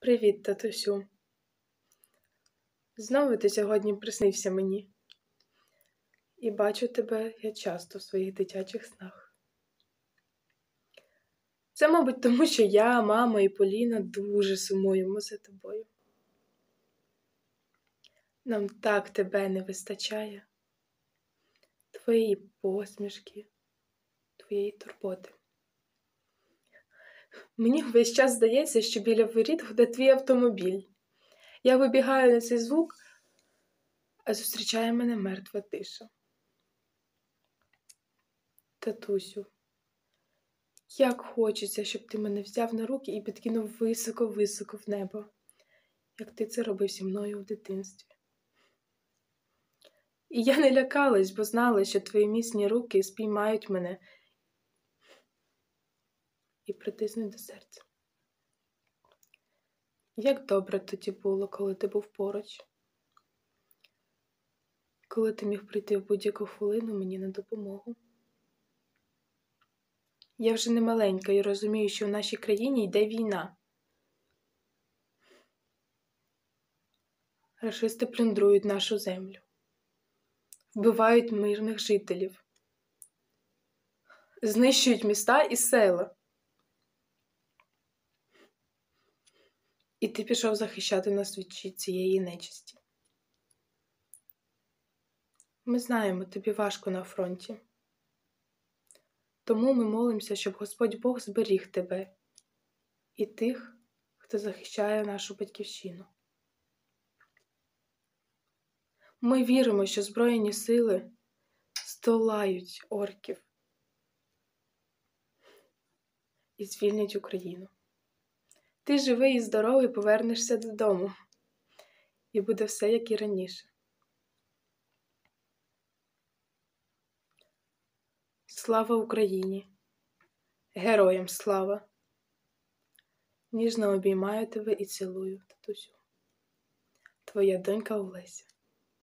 Привіт, татусю. Знову ти сьогодні приснився мені. І бачу тебе я часто в своїх дитячих снах. Це, мабуть, тому що я, мама і Поліна дуже сумуємо за тобою. Нам так тебе не вистачає. Твоєї посмішки, твоєї турботи. Мені весь час здається, що біля воріт гуде твій автомобіль. Я вибігаю на цей звук, а зустрічає мене мертва тиша. Татусю, як хочеться, щоб ти мене взяв на руки і підкинув високо-високо в небо, як ти це робив зі мною в дитинстві. І я не лякалась, бо знала, що твої міцні руки спіймають мене і притиснуть до серця. Як добре тоді було, коли ти був поруч. Коли ти міг прийти в будь-яку хвилину мені на допомогу. Я вже не маленька і розумію, що в нашій країні йде війна. Рашисти плюндрують нашу землю. Вбивають мирних жителів. Знищують міста і села. І ти пішов захищати нас від цієї нечисті. Ми знаємо, тобі важко на фронті. Тому ми молимося, щоб Господь Бог зберіг тебе і тих, хто захищає нашу батьківщину. Ми віримо, що Збройні сили здолають орків і звільнять Україну. Ти живий і здоровий повернешся додому, і буде все, як і раніше. Слава Україні! Героям слава! Ніжно обіймаю тебе і цілую, татусю. Твоя донька Олеся.